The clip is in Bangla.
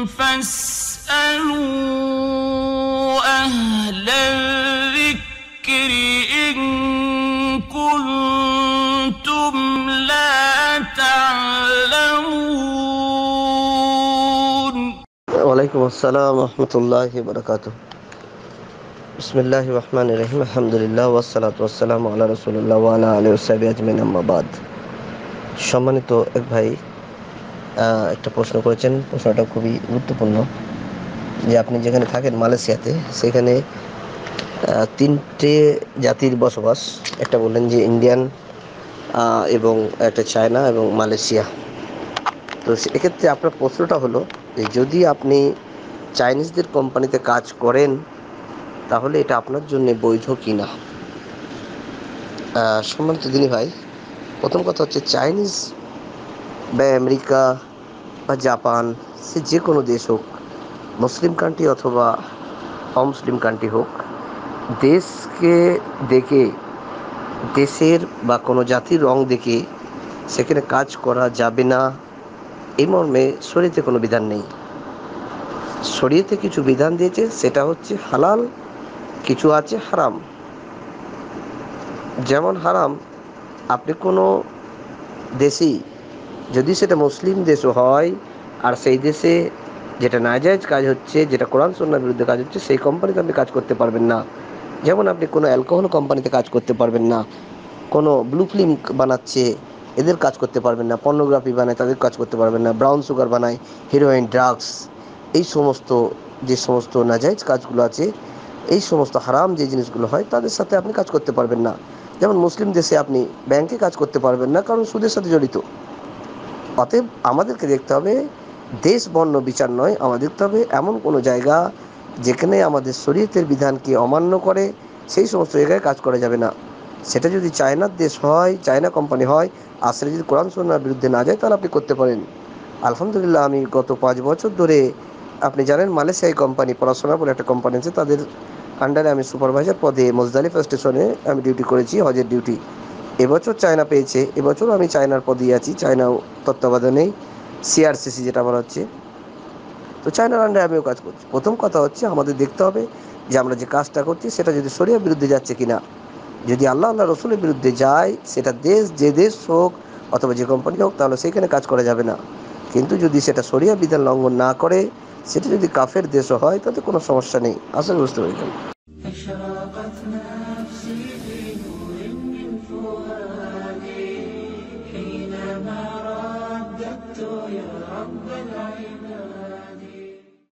فاسألوا أهل الذكر إن كنتم لا تعلمون. ওয়ালাইকুম আসসালাম রহমতুল্লাহি বারাকাতুহ। বিসমিল্লাহির রহমানির রহিম। আলহামদুলিল্লাহ ওয়াসসালাতু ওয়াসসালামু আলা রাসূলিল্লাহ ওয়া আলা আলিহি ওয়াসহাবিহি আজমাইন, আম্মা বাদ। সম্মানিত এক ভাই একটা প্রশ্ন করেছেন। প্রশ্নটা খুবই গুরুত্বপূর্ণ যে আপনি যেখানে থাকেন মালয়েশিয়াতে, সেখানে তিনটে জাতির বসবাস। একটা বললেন যে ইন্ডিয়ান, এবং একটা চায়না এবং মালয়েশিয়া। তো এক্ষেত্রে আপনার প্রশ্নটা হলো যে যদি আপনি চাইনিজদের কোম্পানিতে কাজ করেন তাহলে এটা আপনার জন্য বৈধ কি না। সম্মানিত দিনী ভাই, প্রথম কথা হচ্ছে চাইনিজ বা আমেরিকা বা জাপান, সে যে কোনো দেশ হোক, মুসলিম কান্ট্রি অথবা অমুসলিম কান্ট্রি হোক, দেশকে দেখে, দেশের বা কোনো জাতির রং দেখে সেখানে কাজ করা যাবে না, এই মর্মে শরীয়তে কোনো বিধান নেই। শরীয়তে কিছু বিধান দিয়েছে, সেটা হচ্ছে হালাল, কিছু আছে হারাম। যেমন হারাম, আপনি কোনো দেশেই, যদি সেটা মুসলিম দেশও হয়, আর সেই দেশে যেটা নাজায়েজ কাজ হচ্ছে, যেটা কোরআন সুন্নাহর বিরুদ্ধে কাজ হচ্ছে, সেই কোম্পানিতে আপনি কাজ করতে পারবেন না। যেমন আপনি কোনো অ্যালকোহল কোম্পানিতে কাজ করতে পারবেন না, কোনো ব্লু ফিল্ম বানাচ্ছে এদের কাজ করতে পারবেন না, পর্নোগ্রাফি বানায় তাদের কাজ করতে পারবেন না, ব্রাউন সুগার বানায়, হিরোইন, ড্রাগস, এই সমস্ত যে সমস্ত নাজায়েজ কাজগুলো আছে, এই সমস্ত হারাম যে জিনিসগুলো হয়, তাদের সাথে আপনি কাজ করতে পারবেন না। যেমন মুসলিম দেশে আপনি ব্যাংকে কাজ করতে পারবেন না, কারণ সুদের সাথে জড়িত। অতএব আমাদেরকে দেখতে হবে দেশ বর্ণ বিচার নয়, আমাদের দেখতে হবে এমন কোনো জায়গা যেখানে আমাদের শরীয়তের বিধানকে অমান্য করে, সেই সমস্ত জায়গায় কাজ করা যাবে না। সেটা যদি চায়নার দেশ হয়, চায়না কোম্পানি হয়, আসলে যদি কোরআন সুন্নাহর বিরুদ্ধে না যায়, তাহলে আপনি করতে পারেন। আলহামদুলিল্লাহ, আমি গত 5 বছর ধরে, আপনি জানেন মালয়েশিয়ায় কোম্পানি, পড়াশোনা বলে একটা কোম্পানি আছে, তাদের আন্ডারে আমি সুপারভাইজার পদে মুজদালিফা স্টেশনে আমি ডিউটি করেছি, হজের ডিউটি। এবছর চায়না পেয়েছে, এবছরও আমি চায়নার পদেই আছি, চায়না তত্ত্বাবধানেই, সিআরসিসি যেটা বলা হচ্ছে। তো চায়নার আন্ডারে আমিও কাজ করছি। প্রথম কথা হচ্ছে আমাদের দেখতে হবে যে আমরা যে কাজটা করছি সেটা যদি শরিয়ার বিরুদ্ধে যাচ্ছে কিনা। যদি আল্লাহ রসুলের বিরুদ্ধে যায়, সেটা দেশ যে দেশ হোক অথবা যে কোম্পানি হোক, তাহলে সেইখানে কাজ করা যাবে না। কিন্তু যদি সেটা শরিয়া বিধান লঙ্ঘন না করে, সেটা যদি কাফের দেশও হয়, তাতে কোনো সমস্যা নেই। আসলে বুঝতে পেরেছেন।